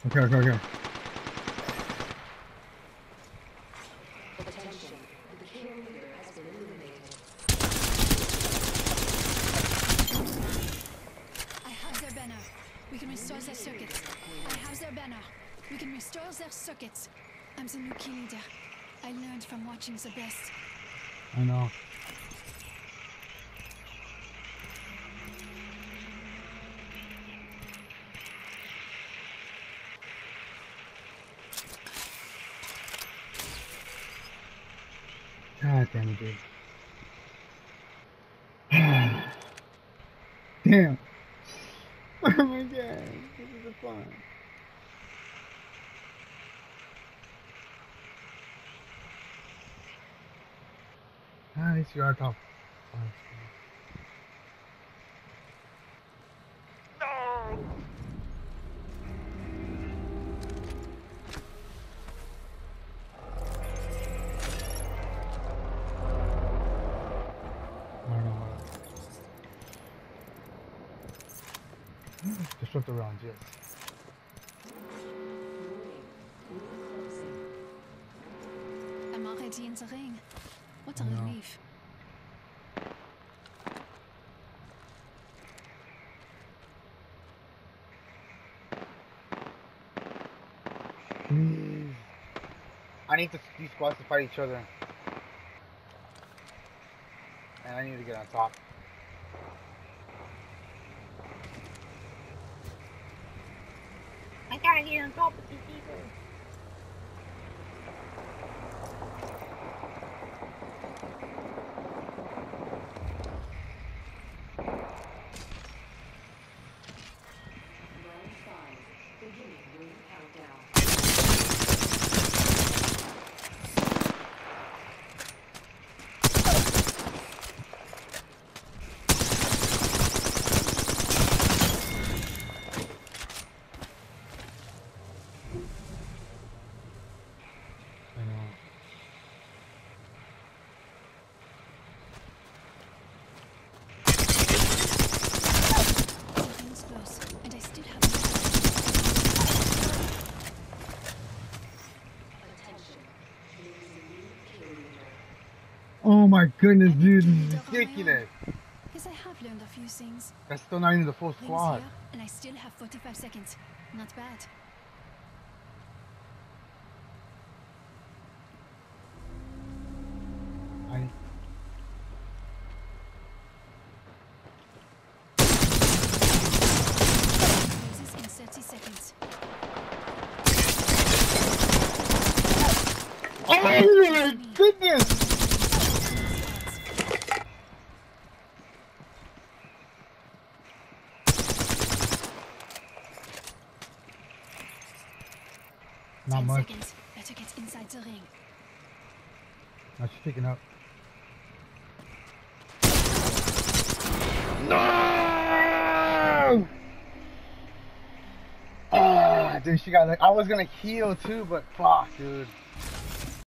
Okay, okay, okay. Attention, the kill leader has been eliminated. I have their banner. We can restore their circuits. I have their banner. We can restore their circuits. I'm the new key leader. I learned from watching the best. I know. God damn it, dude. Damn. Oh my god. This is the fun. Ah, it's your top. I don't know what. Disrupt the rounds, yes. I'm already in the ring. What a I know. relief. Please. I need these squads to fight each other. And I need to get on top. I gotta get on top of these people. Round 5, beginning ring countdown. I know. The ring's close, and I still have Attention, there is a new kill leader. Oh my goodness, I need dude. to This lead is on my ridiculous. Yes, I have learned a few things. That's still not even the full Rings squad. here, and I still have 45 seconds. Not bad. I Closes in 30 seconds. Oh my goodness! Not 10 much. seconds. Better get inside the ring. Now she's picking up. No! Ah, dude, she got like I was gonna heal too, but fuck, dude.